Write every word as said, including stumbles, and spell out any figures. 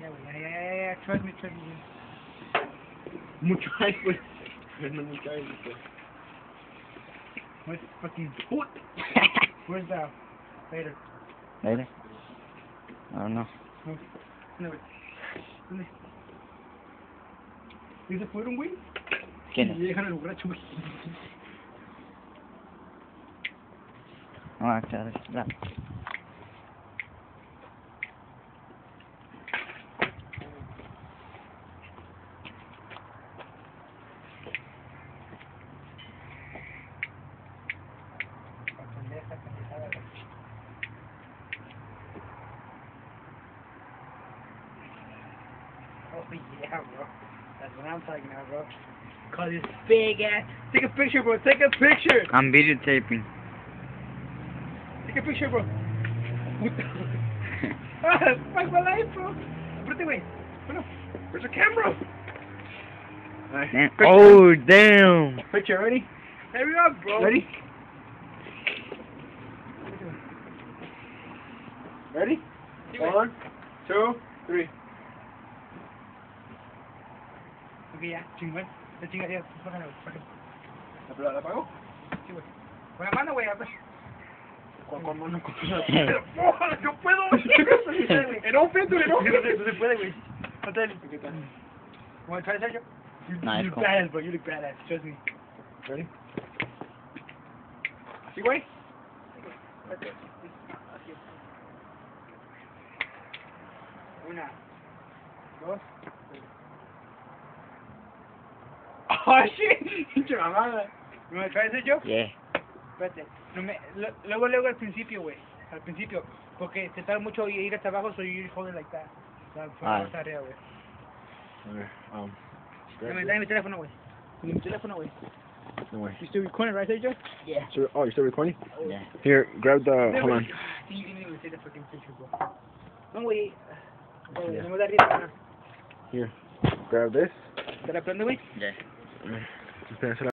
Yeah, güey, yeah, yeah, yeah, yeah, trust me, trust me. Mucho hay, pues. No mucho hay, pues. Where's the fucking foot? Where's the later? Later? I don't know. No, güey. ¿Dónde? ¿Y se fueron, güey? ¿Quién Y es? dejan al borracho, güey. No, acá, ya. Oh yeah, bro. That's what I'm talking about, bro. Call this big ass. Take a picture, bro. Take a picture. I'm videotaping. Take a picture, bro. Puta. Ah, fuck my life, bro. Apúrate, güey. Bueno, where's the camera? Alright. Damn. Oh, damn. Picture, ready? There we go, bro. Ready? Ready? Sí, güey. One, two, three. Ok, ya, chingón. Ya chinga, ya, bájale, güey, bájale. ¿La, la apago? Sí, güey. Con la mano, güey, a ver. ¿Con, con mano? ¿Con la ¡Oh, yo puedo, güey! En un frente, en un No se, no se puede, güey. No te ¿Qué tal? Wanna try, Sergio? You, Nice, you look cool. badass, bro. You look badass. Trust me. Ready? ¿Así, güey? Una, dos. ¡Oh, shit! ¡Pinche mamada! ¿Me voy a traer Sergio? Yeah. Espérate. No me, lo- luego, luego al principio, güey. Al principio. Porque te tarda mucho ir hasta abajo, so you hold it like that. O sea, Ah. hasta arriba, güey. Okay, um, Dame, dame mi teléfono, güey. Dame mi teléfono, güey. no way. You still recording, right, Sergio? Yeah. So, oh, you're still recording? Yeah. Here, grab the, hold on. You didn't even say the fucking picture, bro. No, güey. Güey, Yeah. no me da risa. Here, grab this. ¿Te la prendo, güey? Yeah. Espera,